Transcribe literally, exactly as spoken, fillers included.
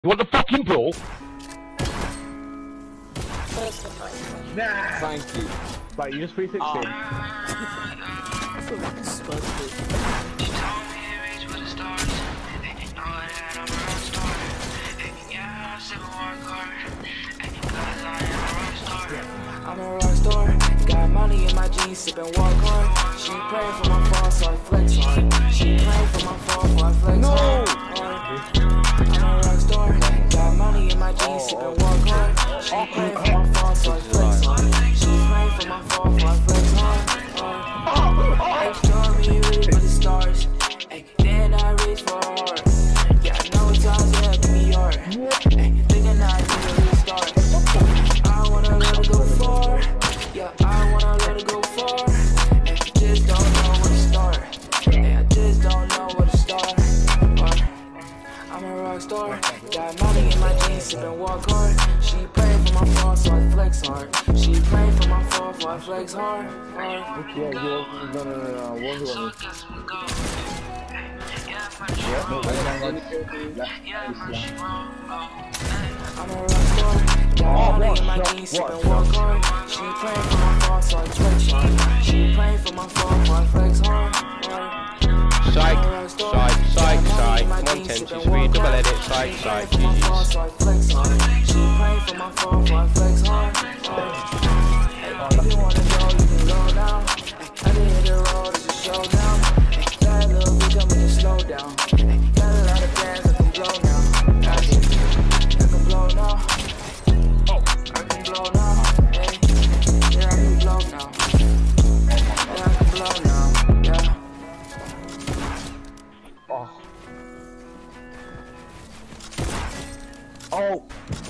You want the fucking brawl? Nah. Thank you. Like, you just three sixty. Oh. I feel like a spud I'm a rock star, got money in my jeans, sippin' walk hard. She praying for my fall, so I flex hard. She praying for my fall, so I flex hard. I'm a rock star, got money in my jeans, sippin' walk hard. She praying for my fall, so I flex hard. She praying for my fall, so I flex hard. Extra me reach for the stars, ay, then I reach for hard. Yeah, I know it's times that it can be hard. Ay, thinking I need to restart. I wanna let it go far. Yeah, I wanna let it go far. And I just don't know where to start. And I just don't know where to start. Uh, I'm a rock star. Got money in my jeans, sippin' walk hard. She praying for my fall, so I flex hard. She praying for my fall, so I flex hard. hard. Yeah, you no, no, no, no, what do you want? Yeah, no, I'm a rock star. Got money in my jeans, sippin' walk hard. She praying for my fall, so I flex hard. She praying for my fall, so I flex hard. Psych, psych, psych, psych. One ten, she's three, double edit, psych, psych, G G's. So I flex hard. She praying for my fall, so I flex hard. Hey, if you wanna go, you can go now. I did hit the road, it's a showdown. That little bitch, I'm gonna slow down. Got a lot of bands, I can blow now. I can blow now. I can blow now. Hey, yeah, I can blow now. Yeah, I can blow now. Yeah. Oh. Oh.